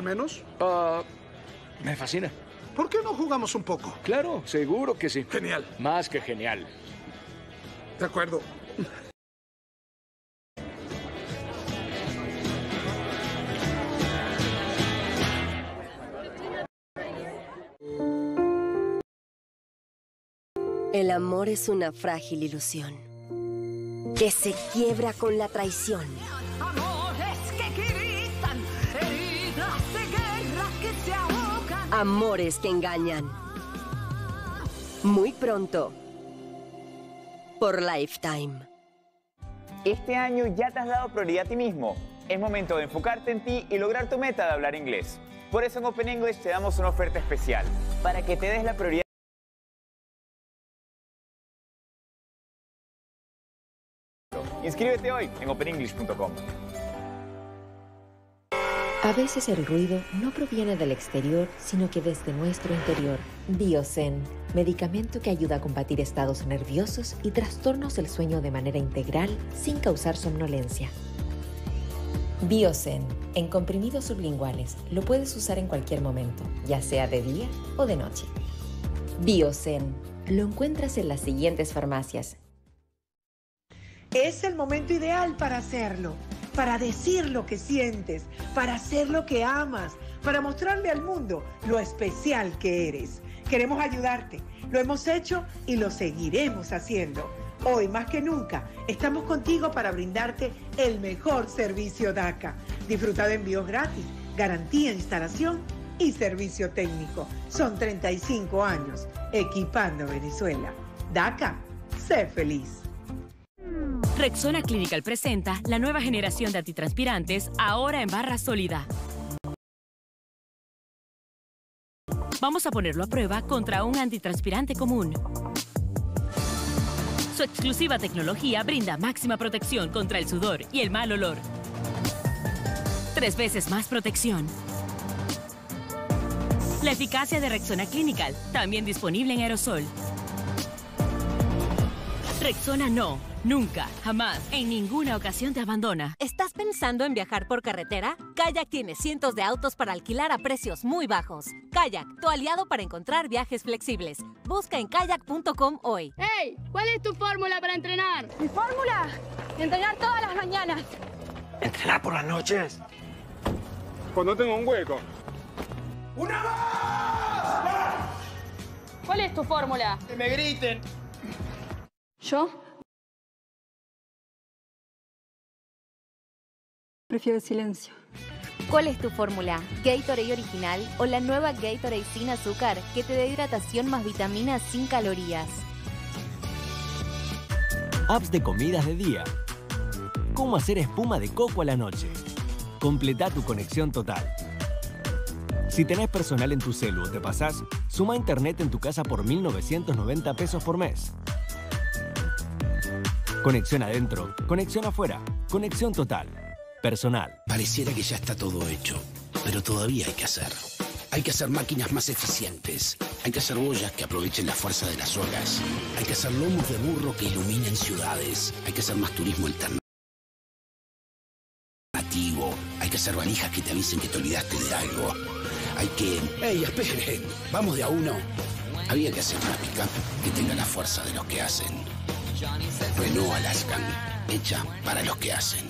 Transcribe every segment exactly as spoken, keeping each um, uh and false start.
menos? Uh, me fascina. ¿Por qué no jugamos un poco? Claro, seguro que sí. Genial. Más que genial. De acuerdo. El amor es una frágil ilusión que se quiebra con la traición. Amores que gritan, heridas de guerra que se ahogan. Amores que engañan. Muy pronto, por Lifetime. Este año ya te has dado prioridad a ti mismo. Es momento de enfocarte en ti y lograr tu meta de hablar inglés. Por eso en Open English te damos una oferta especial para que te des la prioridad. Inscríbete hoy en open english punto com. A veces el ruido no proviene del exterior, sino que desde nuestro interior. Biosen, medicamento que ayuda a combatir estados nerviosos y trastornos del sueño de manera integral sin causar somnolencia. Biosen, en comprimidos sublinguales, lo puedes usar en cualquier momento, ya sea de día o de noche. Biosen, lo encuentras en las siguientes farmacias. Es el momento ideal para hacerlo, para decir lo que sientes, para hacer lo que amas, para mostrarle al mundo lo especial que eres. Queremos ayudarte, lo hemos hecho y lo seguiremos haciendo. Hoy más que nunca estamos contigo para brindarte el mejor servicio DACA. Disfruta de envíos gratis, garantía, instalación y servicio técnico. Son treinta y cinco años equipando Venezuela. DACA, sé feliz. Rexona Clinical presenta la nueva generación de antitranspirantes ahora en barra sólida. Vamos a ponerlo a prueba contra un antitranspirante común. Su exclusiva tecnología brinda máxima protección contra el sudor y el mal olor. Tres veces más protección. La eficacia de Rexona Clinical, también disponible en aerosol. Rexona no, nunca, jamás, en ninguna ocasión te abandona. ¿Estás pensando en viajar por carretera? Kayak tiene cientos de autos para alquilar a precios muy bajos. Kayak, tu aliado para encontrar viajes flexibles. Busca en kayak punto com hoy. ¡Hey! ¿Cuál es tu fórmula para entrenar? ¿Mi fórmula? Entrenar todas las mañanas. ¿Entrenar por las noches? Cuando tengo un hueco. ¡Una más! ¿Cuál es tu fórmula? Que me griten. ¿Yo? Prefiero el silencio. ¿Cuál es tu fórmula? ¿Gatorade original o la nueva Gatorade sin azúcar que te da hidratación más vitaminas sin calorías? Apps de comidas de día. ¿Cómo hacer espuma de coco a la noche? Completa tu conexión total. Si tenés personal en tu celu o te pasás, suma internet en tu casa por mil novecientos noventa pesos por mes. Conexión adentro, conexión afuera, conexión total. Personal. Pareciera que ya está todo hecho, pero todavía hay que hacer. Hay que hacer máquinas más eficientes. Hay que hacer boyas que aprovechen la fuerza de las olas. Hay que hacer lomos de burro que iluminen ciudades. Hay que hacer más turismo alternativo. Hay que hacer valijas que te avisen que te olvidaste de algo. Hay que... ¡Ey, esperen! Vamos de a uno. Había que hacer una pick-up que tenga la fuerza de los que hacen. Renault Alaskan, hecha para los que hacen.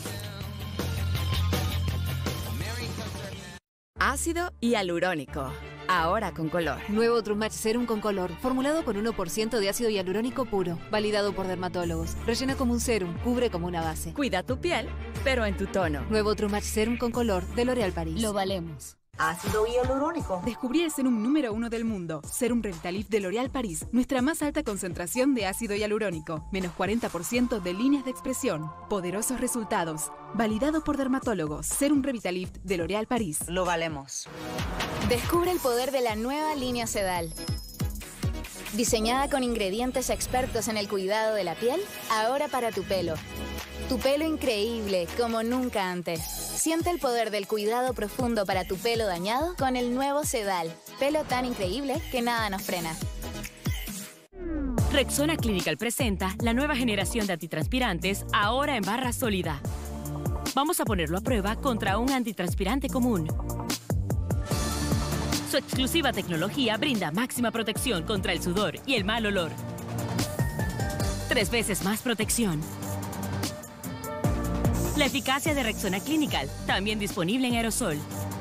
Ácido hialurónico, ahora con color. Nuevo True Match Serum con color, formulado con uno por ciento de ácido hialurónico puro, validado por dermatólogos. Rellena como un serum, cubre como una base. Cuida tu piel, pero en tu tono. Nuevo True Match Serum con color de L'Oréal Paris. Lo valemos. Ácido hialurónico. Descubrí el serum número uno del mundo, Serum Revitalift de L'Oréal Paris. Nuestra más alta concentración de ácido hialurónico. Menos cuarenta por ciento de líneas de expresión. Poderosos resultados. Validado por dermatólogos. Serum Revitalift de L'Oréal Paris. Lo valemos. Descubre el poder de la nueva línea Sedal. Diseñada con ingredientes expertos en el cuidado de la piel, ahora para tu pelo. Tu pelo increíble, como nunca antes. Siente el poder del cuidado profundo para tu pelo dañado con el nuevo Sedal. Pelo tan increíble que nada nos frena. Rexona Clinical presenta la nueva generación de antitranspirantes ahora en barra sólida. Vamos a ponerlo a prueba contra un antitranspirante común. Su exclusiva tecnología brinda máxima protección contra el sudor y el mal olor. Tres veces más protección. La eficacia de Rexona Clinical, también disponible en aerosol.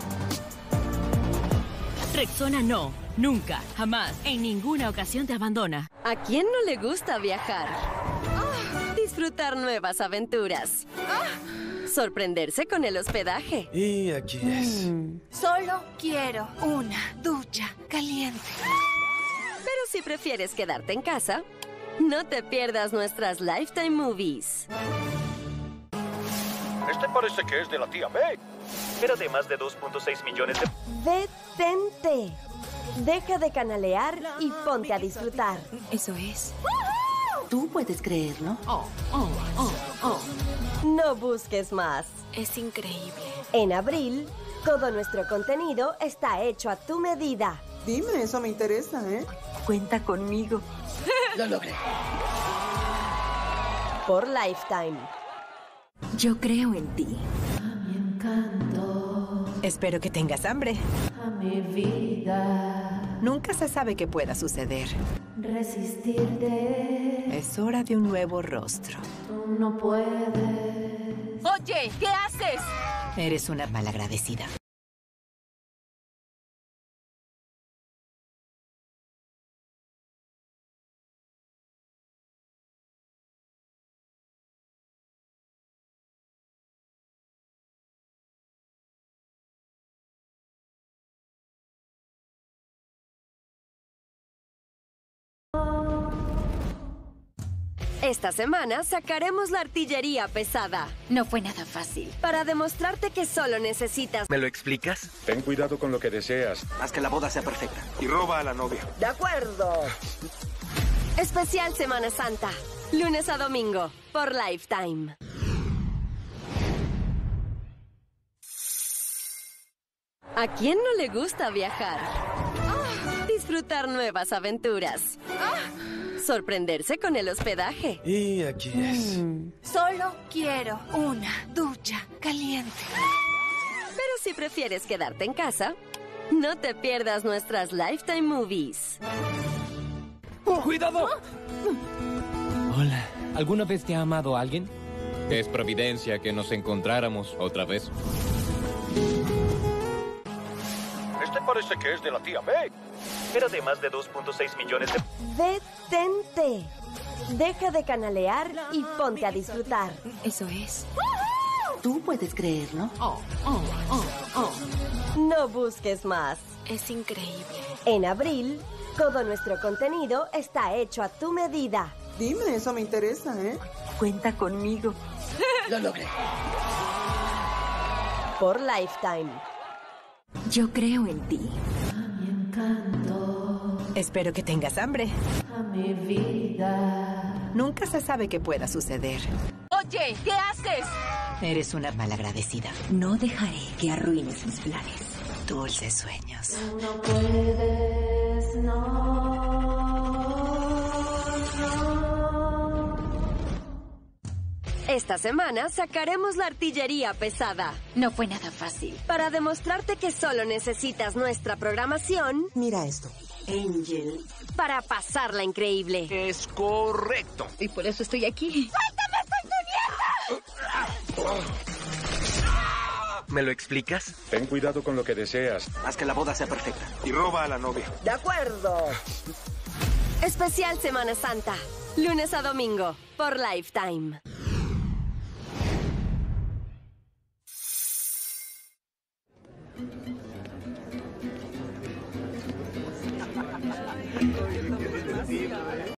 Rexona no, nunca, jamás, en ninguna ocasión te abandona. ¿A quién no le gusta viajar? Oh, disfrutar nuevas aventuras. Oh, sorprenderse con el hospedaje. Y aquí es. Mm. Solo quiero una ducha caliente. Pero si prefieres quedarte en casa, no te pierdas nuestras Lifetime Movies. Este parece que es de la tía May. Era de más de dos punto seis millones de... Detente. Deja de canalear y ponte a disfrutar. Eso es. Tú puedes creerlo. Oh, oh, oh, oh. No busques más. Es increíble. En abril, todo nuestro contenido está hecho a tu medida. Dime, eso me interesa, ¿eh? Cuenta conmigo. Lo logré. Por Lifetime. Yo creo en ti. A mi encanto. Espero que tengas hambre. A mi vida. Nunca se sabe qué pueda suceder. Resistirte. Es hora de un nuevo rostro. Tú no puedes. Oye, ¿qué haces? Eres una malagradecida. Esta semana sacaremos la artillería pesada. No fue nada fácil. Para demostrarte que solo necesitas... ¿Me lo explicas? Ten cuidado con lo que deseas. Haz que la boda sea perfecta. Y roba a la novia. ¡De acuerdo! Especial Semana Santa. Lunes a domingo. Por Lifetime. ¿A quién no le gusta viajar? Oh, disfrutar nuevas aventuras. Oh, sorprenderse con el hospedaje. Y aquí es. Mm. Solo quiero una ducha caliente. Pero si prefieres quedarte en casa, no te pierdas nuestras Lifetime Movies. ¡Oh, cuidado! Hola. ¿Alguna vez te ha amado alguien? Es providencia que nos encontráramos otra vez. Este parece que es de la tía May. Era de más de dos punto seis millones de... Detente. Deja de canalear y ponte a disfrutar. Eso es. Tú puedes creerlo. Oh, oh, oh, oh. No busques más. Es increíble. En abril, todo nuestro contenido está hecho a tu medida. Dime, eso me interesa, ¿eh? Cuenta conmigo. Lo logré. Por Lifetime. Yo creo en ti. A mi encanto. Espero que tengas hambre. A mi vida. Nunca se sabe qué pueda suceder. Oye, ¿qué haces? Eres una malagradecida. No dejaré que arruines mis planes. Dulces sueños. Tú no puedes, no. Esta semana sacaremos la artillería pesada. No fue nada fácil. Para demostrarte que solo necesitas nuestra programación. Mira esto. Angel. Para pasarla increíble. Es correcto. Y por eso estoy aquí. ¡Suéltame, soy tu nieta! ¿Me lo explicas? Ten cuidado con lo que deseas. Haz que la boda sea perfecta. Y roba a la novia. De acuerdo. Especial Semana Santa. Lunes a domingo. Por Lifetime.